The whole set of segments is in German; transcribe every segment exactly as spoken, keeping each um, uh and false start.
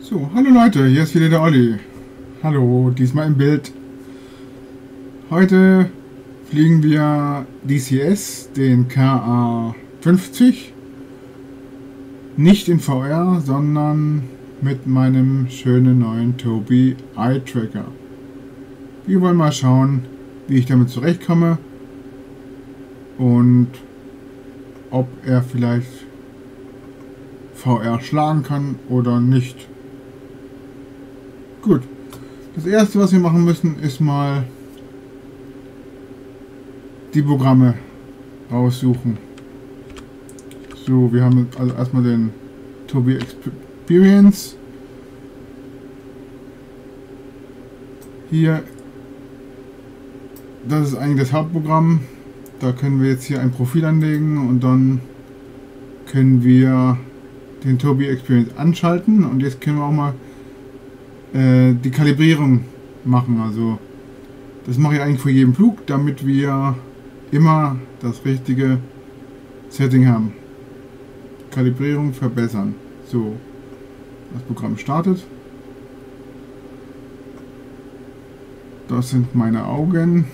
So, hallo Leute, hier ist wieder der Olli. Hallo, diesmal im Bild. Heute fliegen wir D C S, den K A fünfzig. Nicht in V R, sondern mit meinem schönen neuen Tobii Eye Tracker. Wir wollen mal schauen, wie ich damit zurechtkomme und ob er vielleicht V R schlagen kann oder nicht. Gut, das erste, was wir machen müssen, ist mal die Programme raussuchen. So, wir haben also erstmal den Tobii Experience. Hier, das ist eigentlich das Hauptprogramm. Da können wir jetzt hier ein Profil anlegen und dann können wir den Tobii Experience anschalten. Und jetzt können wir auch mal äh, die Kalibrierung machen. Also das mache ich eigentlich vor jedem Flug, damit wir immer das richtige Setting haben. Kalibrierung verbessern. So, das Programm startet. Das sind meine Augen.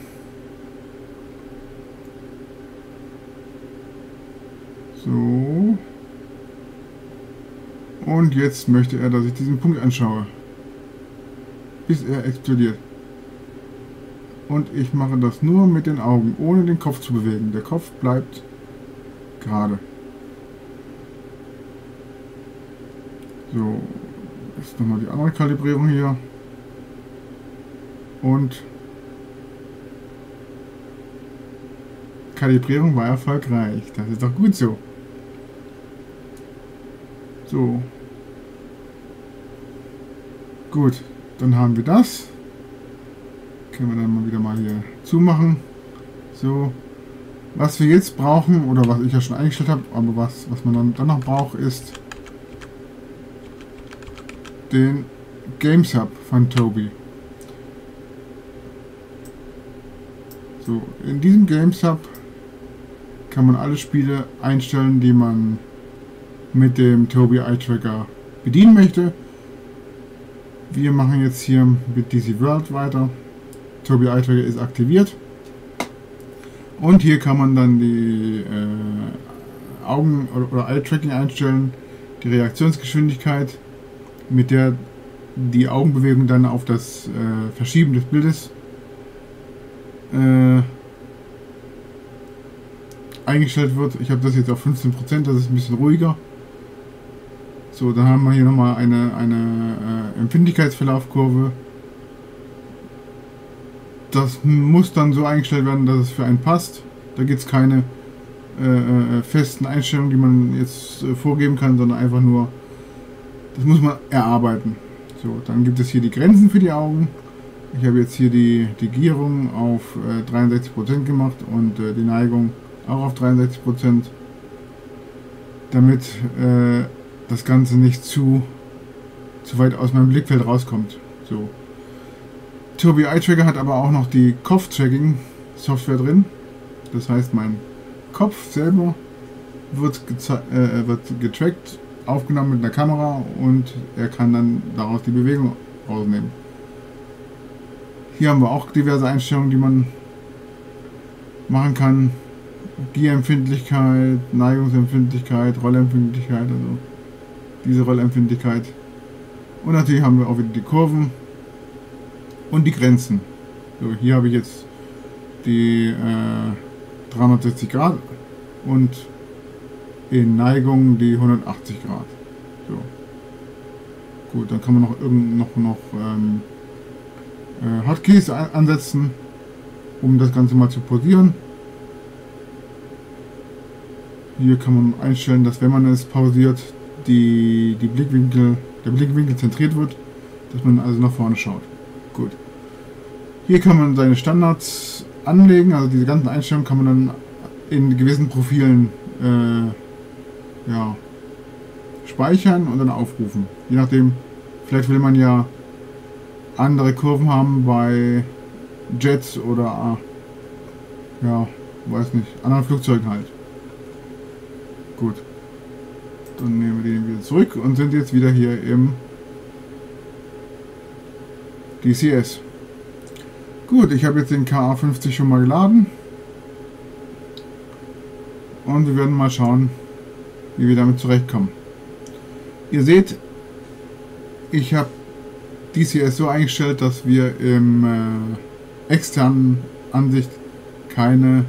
So. Und jetzt möchte er, dass ich diesen Punkt anschaue. Bis er explodiert. Und ich mache das nur mit den Augen, ohne den Kopf zu bewegen. Der Kopf bleibt gerade. So, jetzt nochmal die andere Kalibrierung hier. Und Kalibrierung war erfolgreich. Das ist doch gut so. So. Gut, dann haben wir das. Können wir dann mal wieder mal hier zumachen. So. Was wir jetzt brauchen, oder was ich ja schon eingestellt habe, aber was, was man dann, dann noch braucht, ist den Games Hub von Tobii. So, in diesem Games Hub kann man alle Spiele einstellen, die man mit dem Tobii Eye Tracker bedienen möchte. Wir machen jetzt hier mit D C World weiter. Tobii Eye Tracker ist aktiviert. Und hier kann man dann die äh, Augen- oder, oder Eye Tracking einstellen, die Reaktionsgeschwindigkeit, mit der die Augenbewegung dann auf das äh, Verschieben des Bildes äh, eingestellt wird. Ich habe das jetzt auf fünfzehn Prozent, das ist ein bisschen ruhiger. So, dann haben wir hier nochmal eine, eine äh, Empfindlichkeitsverlaufkurve. Das muss dann so eingestellt werden, dass es für einen passt. Da gibt es keine äh, äh, festen Einstellungen, die man jetzt äh, vorgeben kann, sondern einfach nur, das muss man erarbeiten. So, dann gibt es hier die Grenzen für die Augen. Ich habe jetzt hier die, die Gierung auf äh, dreiundsechzig Prozent gemacht und äh, die Neigung auch auf dreiundsechzig Prozent, damit äh, das Ganze nicht zu, zu weit aus meinem Blickfeld rauskommt. So. Tobii Eye Tracker hat aber auch noch die Kopf-Tracking-Software drin. Das heißt, mein Kopf selber wird, äh, wird getrackt, aufgenommen mit einer Kamera und er kann dann daraus die Bewegung rausnehmen. Hier haben wir auch diverse Einstellungen, die man machen kann. Gierempfindlichkeit, Neigungsempfindlichkeit, Rollempfindlichkeit, also diese Rollempfindlichkeit. Und natürlich haben wir auch wieder die Kurven und die Grenzen. So, hier habe ich jetzt die äh, dreihundertsechzig Grad und in Neigung die hundertachtzig Grad. So. Gut, dann kann man noch irgend noch, noch ähm, äh, Hotkeys ansetzen, um das Ganze mal zu pausieren. Hier kann man einstellen, dass wenn man es pausiert, die, die Blickwinkel, der Blickwinkel zentriert wird, dass man also nach vorne schaut. Gut. Hier kann man seine Standards anlegen, also diese ganzen Einstellungen kann man dann in gewissen Profilen äh, ja, speichern und dann aufrufen. Je nachdem, vielleicht will man ja andere Kurven haben bei Jets oder ja, weiß nicht, anderen Flugzeugen halt. Gut. Dann nehmen wir den wieder zurück und sind jetzt wieder hier im D C S. Gut, ich habe jetzt den K A fünfzig schon mal geladen. Und wir werden mal schauen, wie wir damit zurechtkommen. Ihr seht, ich habe D C S so eingestellt, dass wir im äh, externen Ansicht keine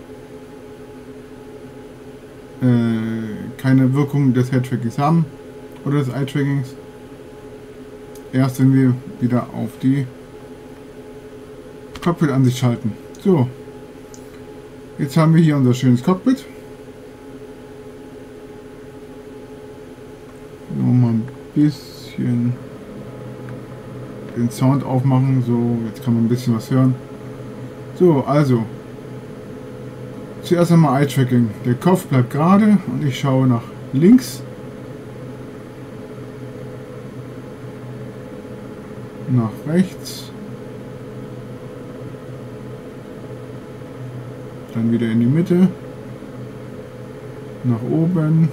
äh, keine Wirkung des Head-Trackings haben oder des Eye-Trackings. Erst wenn wir wieder auf die Cockpit-Ansicht schalten. So, jetzt haben wir hier unser schönes Cockpit. Nochmal ein bisschen den Sound aufmachen. So, jetzt kann man ein bisschen was hören. So, also zuerst einmal Eye-Tracking. Der Kopf bleibt gerade und ich schaue nach links. Nach rechts. Dann wieder in die Mitte. Nach oben.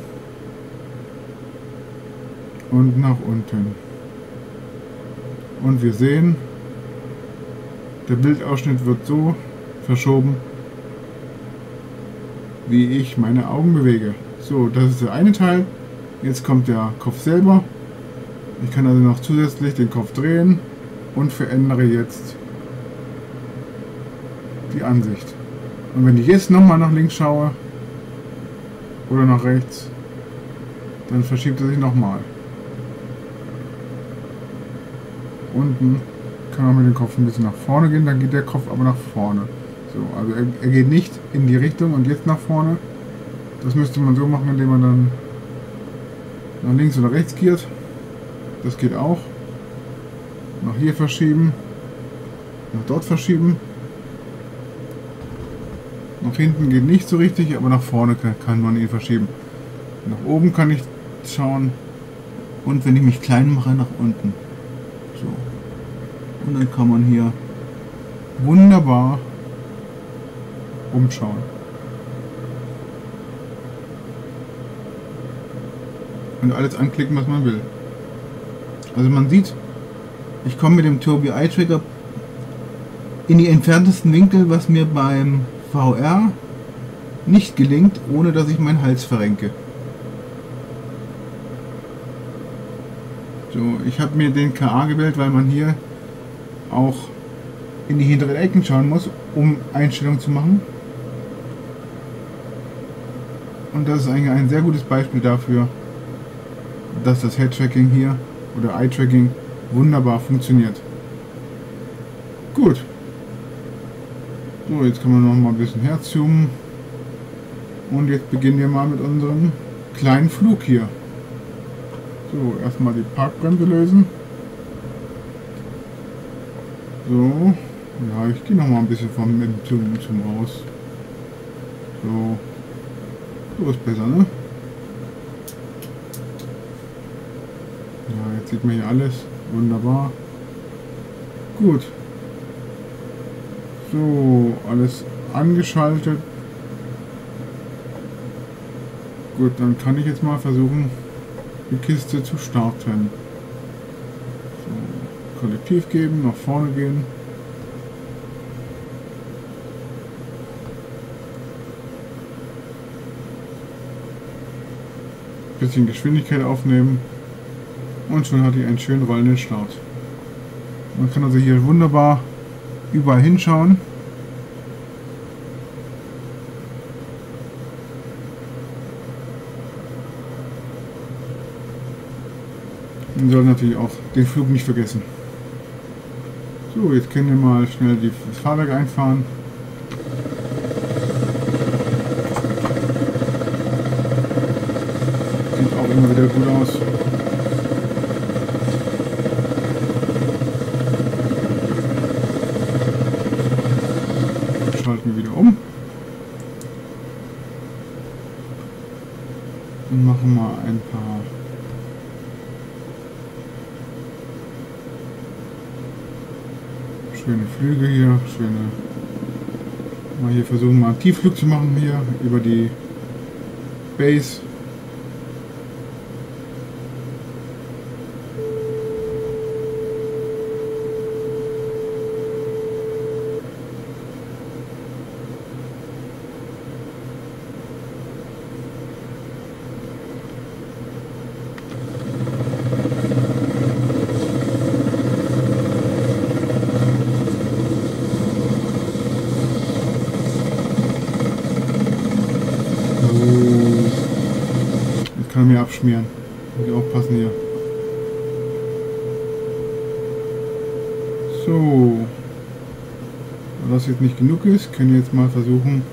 Und nach unten. Und wir sehen, der Bildausschnitt wird so verschoben, wie ich meine Augen bewege. So, das ist der eine Teil. Jetzt kommt der Kopf selber. Ich kann also noch zusätzlich den Kopf drehen und verändere jetzt die Ansicht. Und wenn ich jetzt nochmal nach links schaue oder nach rechts, dann verschiebt er sich nochmal. Unten kann man mit dem Kopf ein bisschen nach vorne gehen, dann geht der Kopf aber nach vorne. So, also er, er geht nicht in die Richtung und jetzt nach vorne. Das müsste man so machen, indem man dann nach links oder rechts giert. Das geht auch. Nach hier verschieben. Nach dort verschieben. Nach hinten geht nicht so richtig, aber nach vorne kann, kann man ihn verschieben. Nach oben kann ich schauen. Und wenn ich mich klein mache, nach unten. So. Und dann kann man hier wunderbar umschauen. Und alles anklicken, was man will. Also man sieht, ich komme mit dem Tobii Eye Tracker in die entferntesten Winkel, was mir beim V R nicht gelingt, ohne dass ich meinen Hals verrenke. So, ich habe mir den K A gewählt, weil man hier auch in die hinteren Ecken schauen muss, um Einstellungen zu machen. Und das ist eigentlich ein sehr gutes Beispiel dafür, dass das Head-Tracking hier oder Eye-Tracking wunderbar funktioniert. Gut. So, jetzt können wir noch mal ein bisschen herzoomen. Und jetzt beginnen wir mal mit unserem kleinen Flug hier. So, erstmal die Parkbremse lösen. So, ja, ich gehe noch mal ein bisschen vom zum, zum raus. So, so ist besser, ne? Ja, jetzt sieht man hier alles. Wunderbar. Gut. So, alles angeschaltet. Gut, dann kann ich jetzt mal versuchen, die Kiste zu starten. So, Kollektiv geben, nach vorne gehen. Bisschen Geschwindigkeit aufnehmen. Und schon hat die einen schönen rollenden Start. Man kann also hier wunderbar überall hinschauen. Man soll natürlich auch den Flug nicht vergessen. So, jetzt können wir mal schnell das Fahrwerk einfahren. Sieht auch immer wieder gut aus. Schalten wir wieder um. Und machen mal ein paar schöne Flüge hier, schöne. Mal hier versuchen, mal einen Tiefflug zu machen hier über die Base. kann er mir abschmieren. Muss ich aufpassen hier. So. Da das jetzt nicht genug ist, können wir jetzt mal versuchen,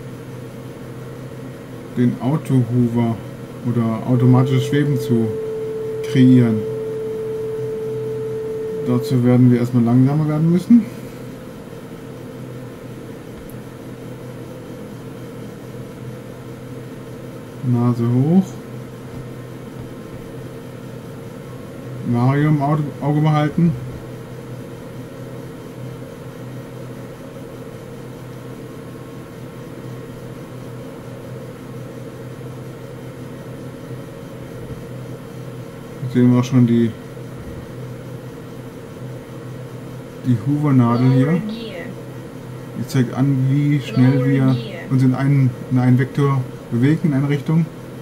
den Auto-Hoover oder automatisches Schweben zu kreieren. Dazu werden wir erstmal langsamer werden müssen. Nase hoch. Mario im Auge, Auge behalten. Jetzt sehen wir auch schon die die Hoover-Nadel hier. Die zeigt an, wie schnell wir uns in einen, in einen Vektor bewegen, in eine Richtung.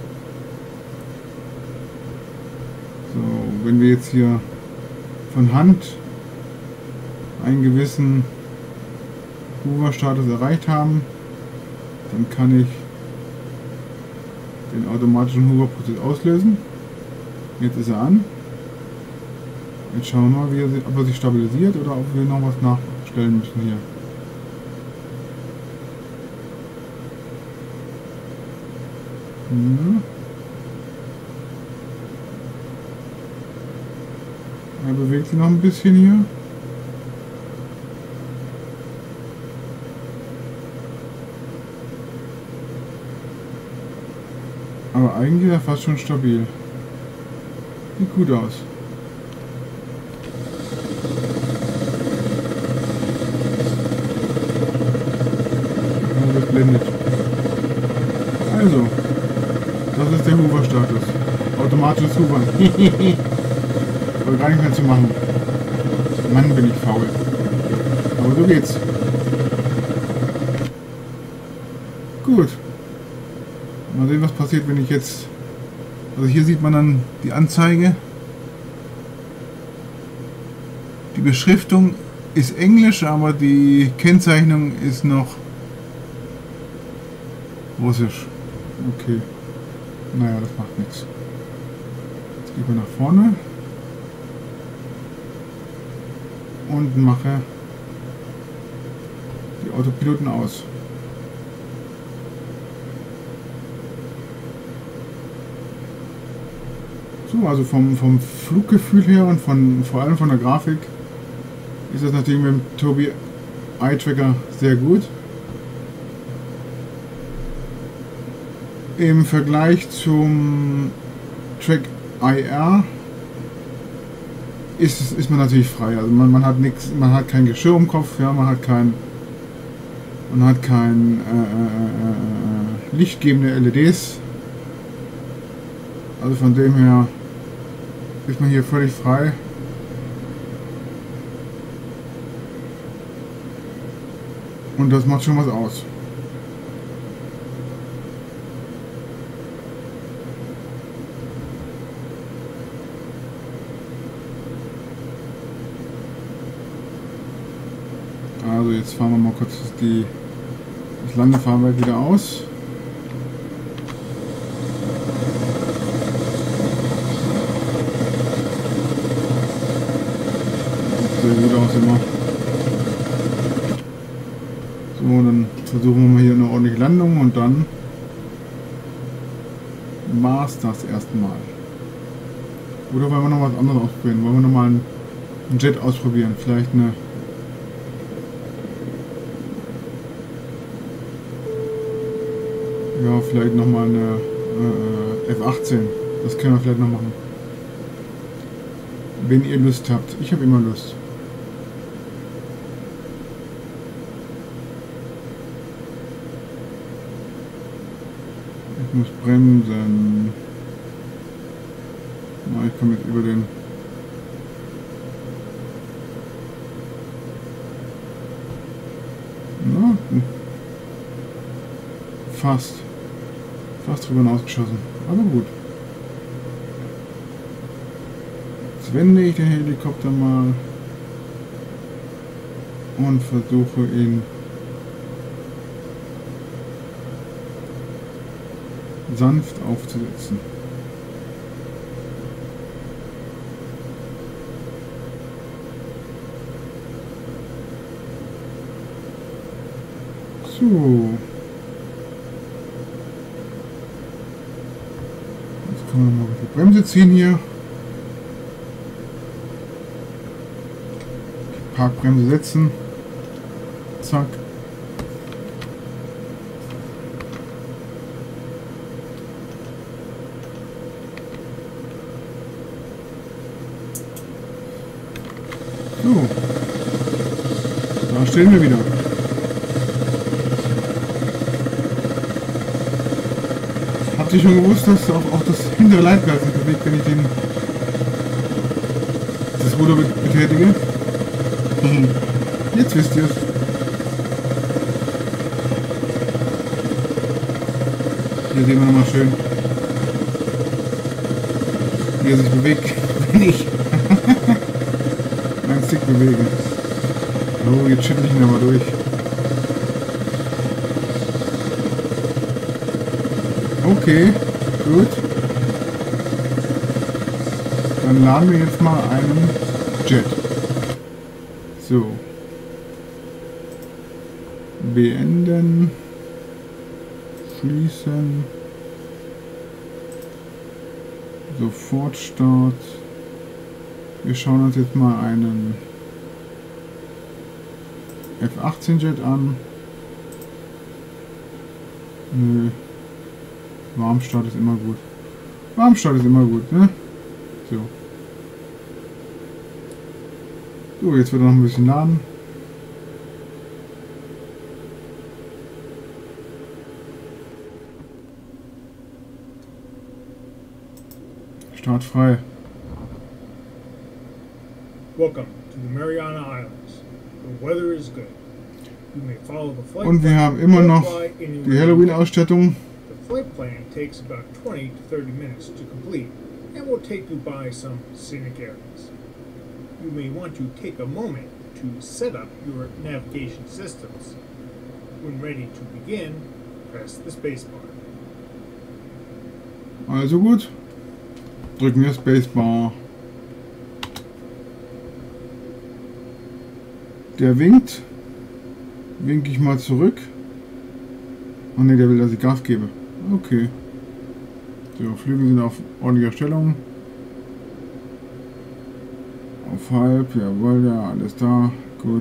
So, wenn wir jetzt hier von Hand einen gewissen Hoover-Status erreicht haben, dann kann ich den automatischen Hoover-Prozess auslösen. Jetzt ist er an. Jetzt schauen wir mal, wie er, ob er sich stabilisiert oder ob wir noch was nachstellen müssen hier. Ja. Er bewegt sich noch ein bisschen hier. Aber eigentlich ist er fast schon stabil. Sieht gut aus. Er wird blendet. Also, das ist der Hoover-Status. Automatisches Hoovern. Aber gar nicht mehr zu machen. Mann, bin ich faul. Aber so geht's. Gut. Mal sehen, was passiert, wenn ich jetzt... Also hier sieht man dann die Anzeige. Die Beschriftung ist Englisch, aber die Kennzeichnung ist noch Russisch. Okay. Naja, das macht nichts. Jetzt gehen wir nach vorne. Und mache die Autopiloten aus. So, also vom, vom Fluggefühl her und von, vor allem von der Grafik ist das natürlich mit dem Tobii Eye Tracker sehr gut. Im Vergleich zum Track I R ist, ist man natürlich frei. Also man, man hat nichts, man hat kein Geschirr im Kopf, ja, man hat kein, man hat kein äh, äh, lichtgebende L E Ds. Also von dem her ist man hier völlig frei. Und das macht schon was aus. Also jetzt fahren wir mal kurz die, das Landefahrwerk wieder aus. Sehr gut aus immer. So, dann versuchen wir mal hier eine ordentliche Landung und dann war es das erstmal. Oder wollen wir noch was anderes ausprobieren? Wollen wir noch mal einen Jet ausprobieren? Vielleicht eine Ja, vielleicht nochmal eine äh, F achtzehn. Das können wir vielleicht noch machen. Wenn ihr Lust habt. Ich habe immer Lust. Ich muss bremsen. Na, ich komme jetzt über den... Na, fast. Fast drüber hinausgeschossen. Aber gut. Jetzt wende ich den Helikopter mal und versuche ihn sanft aufzusetzen. So. Jetzt können wir mal die Bremse ziehen hier. Die Parkbremse setzen. Zack. So. Da stehen wir wieder. Habt ihr schon gewusst, dass auch, auch das hintere Leitwerk sich bewegt, wenn ich den, das Ruder betätige? Jetzt wisst ihr es. Hier sehen wir nochmal schön, wie er sich bewegt, wenn ich meinen Stick bewege. Oh, jetzt schüttle ich ihn aber durch. Okay, gut. Dann laden wir jetzt mal einen Jet. So. Beenden. Schließen. Sofortstart. Wir schauen uns jetzt mal einen F achtzehn Jet an. Nö. Warmstart ist immer gut. Warmstart ist immer gut, ne? So. So, jetzt wird er noch ein bisschen laden. Start frei. Welcome to the Mariana Islands. The weather is good. You may follow the flight. Und wir haben immer noch die Halloween-Ausstattung. The flight plan takes about twenty to thirty minutes to complete and will take you by some scenic areas. You may want to take a moment to set up your navigation systems. When ready to begin, press the spacebar. Also gut. Drücken wir Spacebar. Der winkt. Winke ich mal zurück. Oh ne, der will, dass ich Gas gebe. Okay. So, Flügel sind auf ordentlicher Stellung. Auf halb, jawohl, ja, alles da. Gut.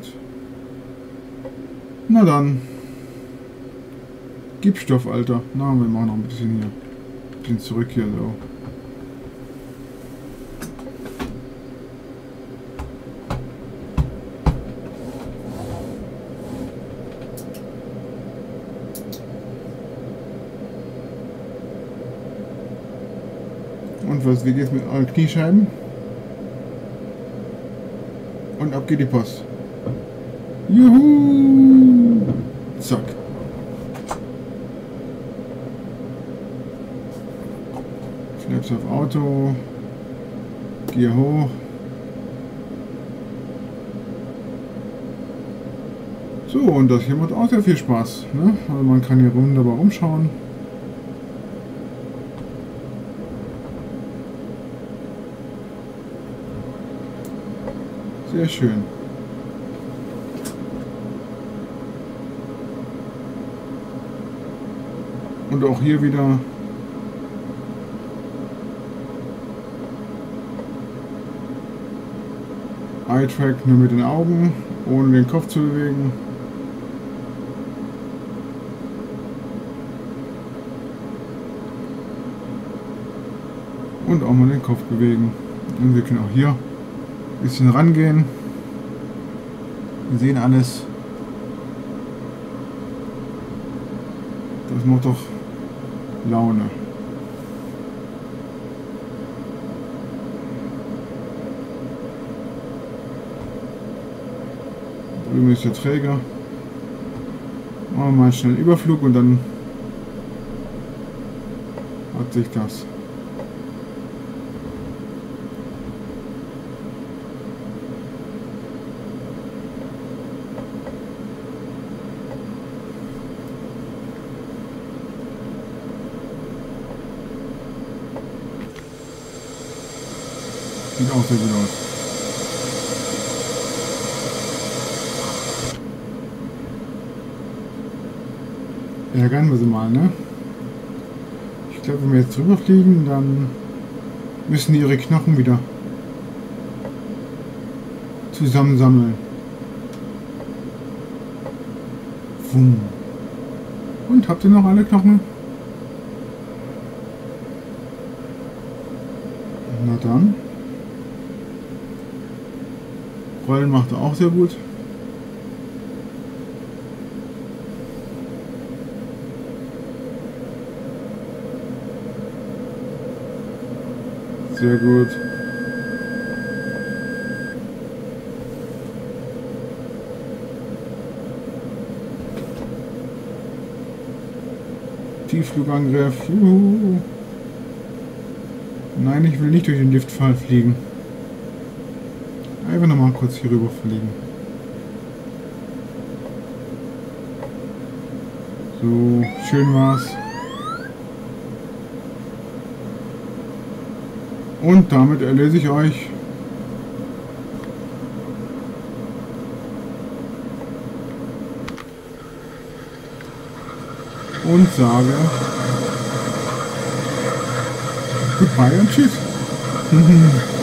Na dann. Gibstoff, Alter. Na, wir machen noch ein bisschen hier. Ein bisschen zurück hier, so. Und was, wie geht's mit euren Kniescheiben? Und ab geht die Post. Juhu! Zack. Flaps auf Auto. Gear hoch. So, und das hier macht auch sehr viel Spaß. Ne? Also man kann hier wunderbar rumschauen. Sehr schön. Und auch hier wieder Eye-Track nur mit den Augen, ohne den Kopf zu bewegen. Und auch mal den Kopf bewegen. Und wir können auch hier ein bisschen rangehen. Wir sehen alles. Das macht doch Laune. Drüben ist der Träger. Machen wir mal einen schnellen Überflug und dann hat sich das. Sieht auch sehr gut aus. ärgern wir sie mal, ne? Ich glaube, wenn wir jetzt drüber fliegen, dann müssen die ihre Knochen wieder zusammensammeln. Wumm. Und habt ihr noch alle Knochen? Na dann. Rollen macht er auch sehr gut. Sehr gut. Tiefflugangriff. Juhu. Nein, ich will nicht durch den Liftpfahl fliegen. Einfach nochmal kurz hier rüber fliegen. So, schön war's. Und damit erlese ich euch. Und sage Goodbye und Tschüss.